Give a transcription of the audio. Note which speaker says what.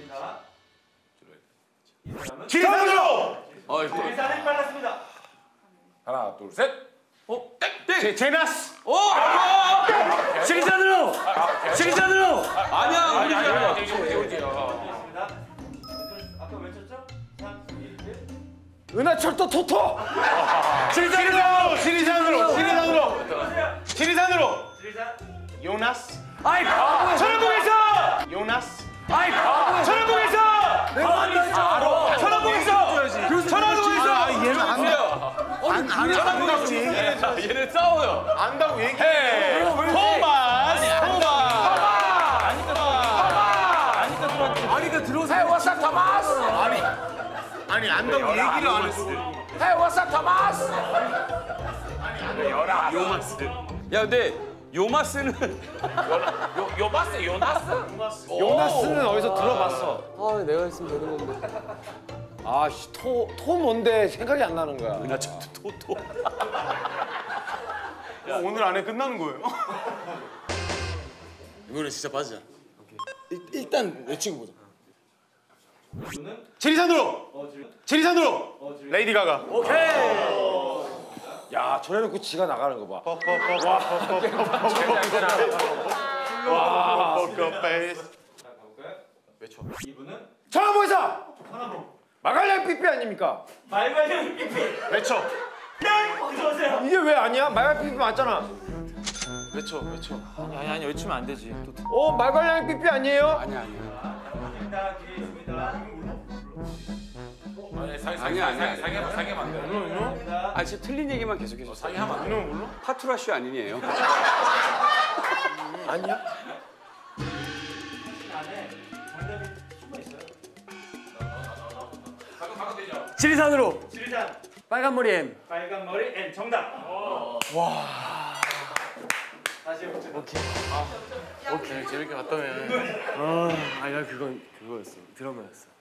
Speaker 1: 자, 이 사람은
Speaker 2: 지리산으로.
Speaker 1: 지리산이 빨랐습니다.
Speaker 2: 하나, 둘, 셋.
Speaker 3: 땡.
Speaker 2: 제나스.
Speaker 3: 지리산으로. 지리산으로.
Speaker 2: 아니야.
Speaker 1: 알겠습니다. 아까 외쳤죠? 3, 2, 1.
Speaker 3: 은하철도 토토.
Speaker 2: 지리산으로. 지리산으로.
Speaker 1: 들어오세요.
Speaker 2: 지리산으로.
Speaker 1: 지리산.
Speaker 2: 요나스.
Speaker 3: 아이 바보야.
Speaker 2: 천안봉에서. 요나스.
Speaker 3: 아이 바보야.
Speaker 2: 천안봉에서.
Speaker 3: 내가 안다 했잖아.
Speaker 2: 천안봉에서. 천안봉에서.
Speaker 3: 얘는 안 돼.
Speaker 2: 천안봉에서.
Speaker 4: 얘네 싸워요.
Speaker 2: 안다고 얘기해. 토마스.
Speaker 3: 아니 그 들어오세요.
Speaker 4: Hey, what's up, Thomas?
Speaker 2: 아니 안다고 얘기를 안 했어.
Speaker 4: Hey, what's up, Thomas? 요마스. 야, 근데 요마스는 요마스?
Speaker 3: 요나스는 어디서 들어봤어. 아 내가 했으면 되는 건데. 아씨 토 뭔데 생각이 안 나는 거야.
Speaker 4: 나 저도 토토.
Speaker 2: 오늘 안에 끝나는 거예요?
Speaker 5: 이거는 진짜 빠지자. 일단 외치고 보자.
Speaker 2: 지리산으로. 지리산으로. 레이디 가가.
Speaker 3: 야 저래놓고 지가 나가는 거 봐.
Speaker 2: 포커페이스.
Speaker 1: 자, 가볼까요?
Speaker 2: 외쳐.
Speaker 1: 이분은
Speaker 3: 천안봉에서
Speaker 1: 천안봉.
Speaker 3: 마갈량 삐삐 아닙니까?
Speaker 1: 말괄량 삐삐.
Speaker 2: 외쳐.
Speaker 1: 어서 오세요.
Speaker 3: 이게 왜 아니야? 마갈 삐삐 맞잖아.
Speaker 2: 외쳐.
Speaker 4: 아니 외치면 안 되지.
Speaker 3: 마갈량 삐삐 아니에요?
Speaker 4: 아니야.
Speaker 1: 있습니다. 뒤에 있습니다.
Speaker 4: 상의하면 안 돼.
Speaker 1: 있습니다.
Speaker 4: 아 진짜 틀린 얘기만 계속해서. 상의하면 안 돼.
Speaker 2: 물론.
Speaker 4: 파투라슈 아니에요?
Speaker 3: 아니야?
Speaker 1: 안에 정답이 숨어 있어요.
Speaker 3: 지리산으로
Speaker 1: 지리산.
Speaker 3: 빨간 머리 M.
Speaker 1: 빨간 머리 N 정답. 와. 다시 해보죠.
Speaker 5: 오케이 재밌게 봤다며.
Speaker 3: 아니 난 그거였어. 드라마였어.